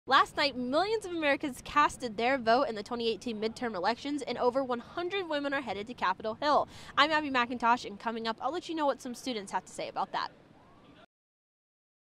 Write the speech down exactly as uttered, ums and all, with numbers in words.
Last night, millions of Americans casted their vote in the twenty eighteen midterm elections, and over one hundred women are headed to Capitol Hill. I'm Abbie McIntosh, and coming up, I'll let you know what some students have to say about that.